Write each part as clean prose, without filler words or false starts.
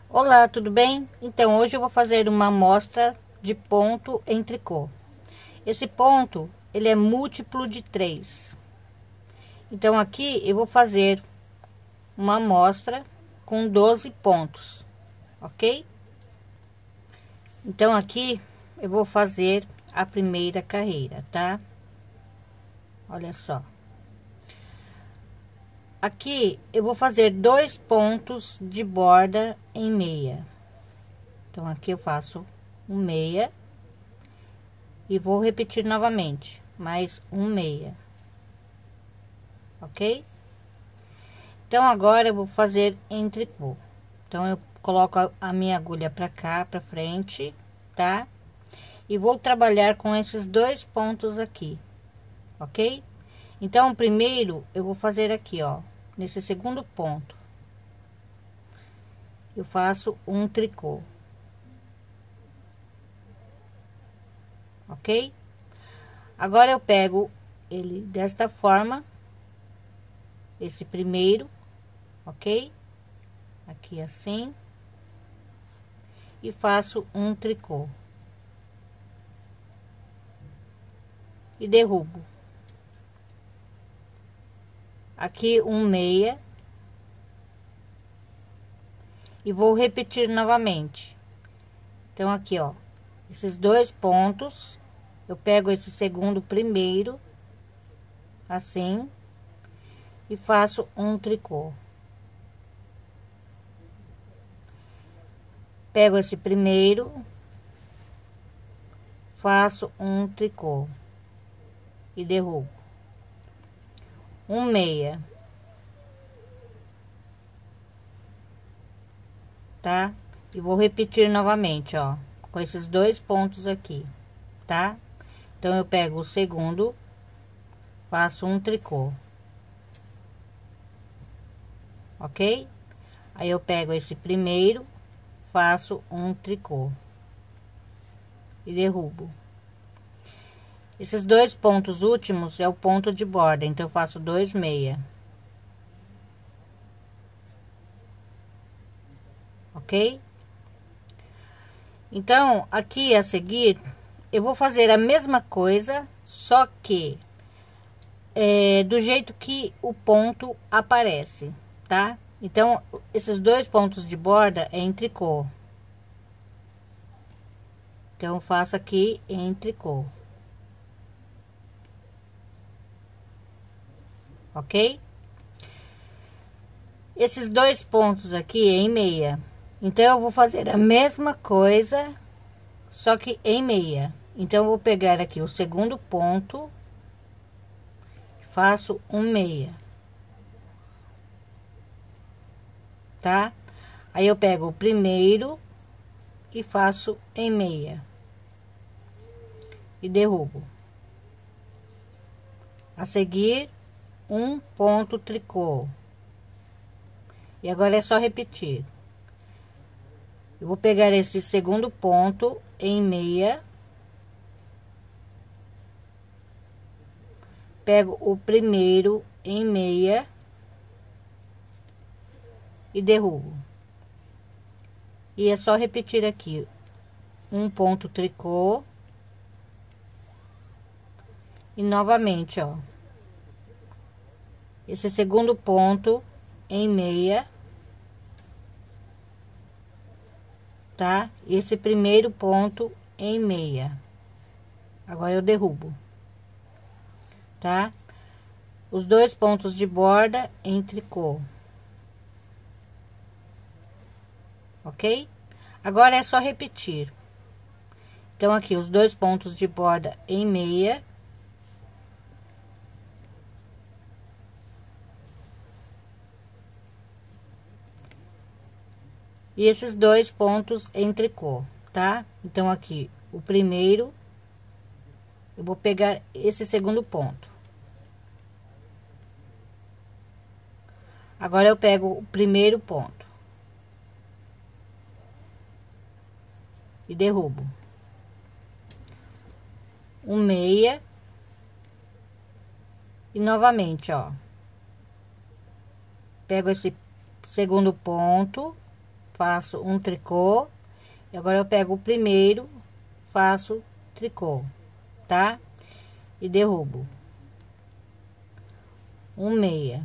Olá, tudo bem? Então, hoje eu vou fazer uma amostra de ponto em tricô. Esse ponto, ele é múltiplo de 3. Então, aqui eu vou fazer uma amostra com 12 pontos, ok? Então, aqui eu vou fazer a primeira carreira, tá? Olha só. Aqui eu vou fazer 2 pontos de borda em meia. Então, aqui eu faço um meia. E vou repetir novamente, mais um meia, ok? Então, agora eu vou fazer em tricô. Então, eu coloco a minha agulha pra cá, pra frente, tá? E vou trabalhar com esses 2 pontos aqui, ok? Então, primeiro eu vou fazer aqui, ó, nesse segundo ponto. Eu faço um tricô, ok? Agora eu pego ele desta forma, esse primeiro, ok? Aqui assim, e faço um tricô e derrubo aqui um meia e vou repetir novamente. Então, aqui, ó, esses 2 pontos, eu pego esse segundo primeiro, assim, e faço um tricô. Pego esse primeiro, faço um tricô e derrubo um meia, tá? E vou repetir novamente, ó, com esses 2 pontos aqui, tá? Então, eu pego o segundo, faço um tricô, ok? Aí eu pego esse primeiro, faço um tricô e derrubo. Esses 2 pontos últimos é o ponto de borda, então eu faço 2 meia, ok? Então, aqui a seguir, eu vou fazer a mesma coisa, só que do jeito que o ponto aparece, tá? Então, esses 2 pontos de borda é em tricô. Então, eu faço aqui em tricô, ok? Esses 2 pontos aqui é em meia. Então, eu vou fazer a mesma coisa, só que em meia. Então, eu vou pegar aqui o segundo ponto, faço um meia, tá? Aí, eu pego o primeiro e faço em meia e derrubo. A seguir, um ponto tricô. E agora é só repetir. Eu vou pegar esse segundo ponto em meia, pego o primeiro em meia e derrubo. E é só repetir aqui um ponto tricô e novamente, ó, esse segundo ponto em meia, tá? Esse primeiro ponto em meia. Agora eu derrubo, tá? Os 2 pontos de borda em tricô, ok? Agora é só repetir. Então, aqui os 2 pontos de borda em meia, e esses 2 pontos em tricô, tá? Então, aqui o primeiro, eu vou pegar esse segundo ponto. Agora eu pego o primeiro ponto e derrubo um meia e novamente, ó, pego esse segundo ponto, faço um tricô. E agora eu pego o primeiro, faço tricô, tá? E derrubo. Um meia.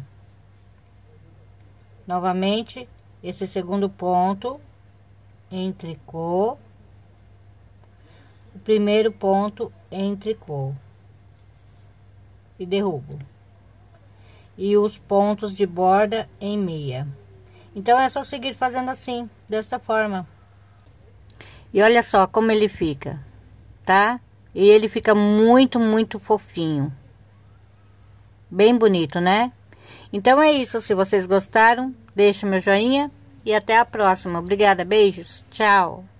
Novamente, esse segundo ponto em tricô. O primeiro ponto em tricô. E derrubo. E os pontos de borda em meia. Então é só seguir fazendo assim, desta forma. E olha só como ele fica, tá? E ele fica muito, muito fofinho. Bem bonito, né? Então é isso, se vocês gostaram, deixa meu joinha e até a próxima. Obrigada, beijos, tchau!